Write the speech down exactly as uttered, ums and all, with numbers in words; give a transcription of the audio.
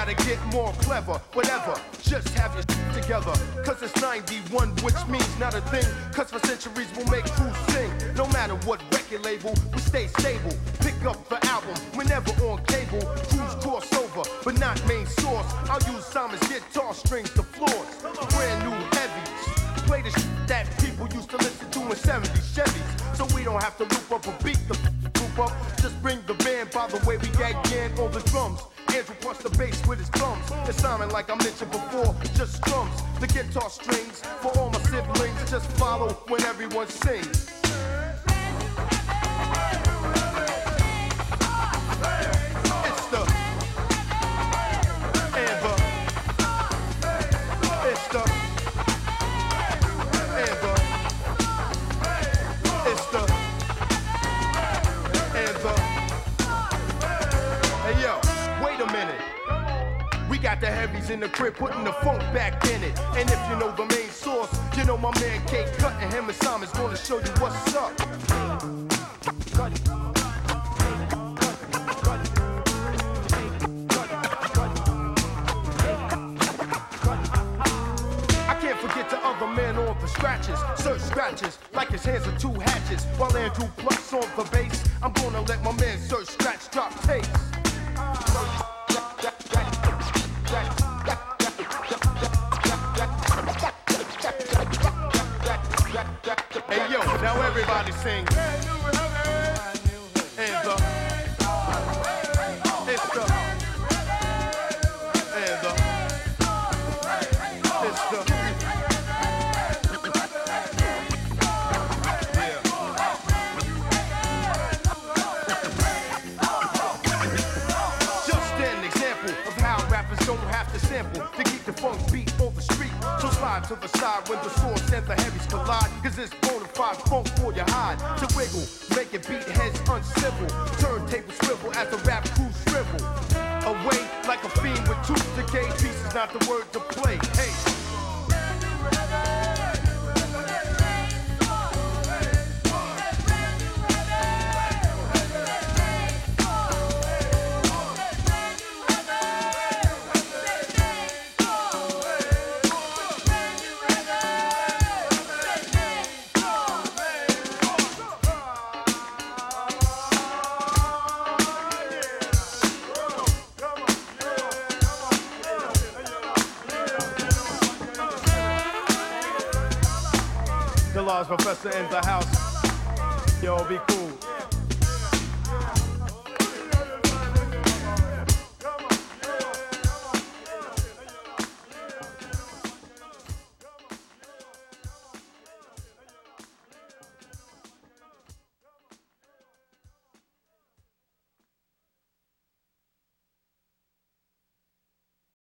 gotta get more clever, whatever, just have your shit together. Cause it's ninety-one, which means not a thing. Cause for centuries we'll make crews sing. No matter what record label, we stay stable. Pick up the album, we're never on cable. Crews cross over, but not main source. I'll use Simon's guitar strings to floors. Brand new heavies, play the shit that people used to listen to in seventies Chevys. So we don't have to loop up or beat the group up. Just bring the band by the way we gag gang on the drums. Andrew punch the bass with his thumbs. It's Simon like I mentioned before, just strums. The guitar strings for all my siblings. Just follow when everyone sings. It's the and the it's the and the it's the and the hey yo. Wait a minute, we got the heavies in the crib putting the funk back in it. And if you know the main source, you know my man K Cut and him and Simon's gonna show you what's up. I can't forget the other man on the scratches, search scratches like his hands are two hatchets. While Andrew plucks on the bass, I'm gonna let my man search scratch drop tapes. Hey yo, now everybody sing. And the it's the and the it's the yeah. Just an example of how rappers don't have to sample to keep the funk beat on the street. So slide to the side when the source and the heavies collide. Cause it's bona fide funk for your hide. To wiggle, make it beat heads uncivil. Turntable swivel as the rap crew shrivel. Away like a fiend with tooth decay. Peace is not the word to play. Hey. Professor in the house. Yo, be cool.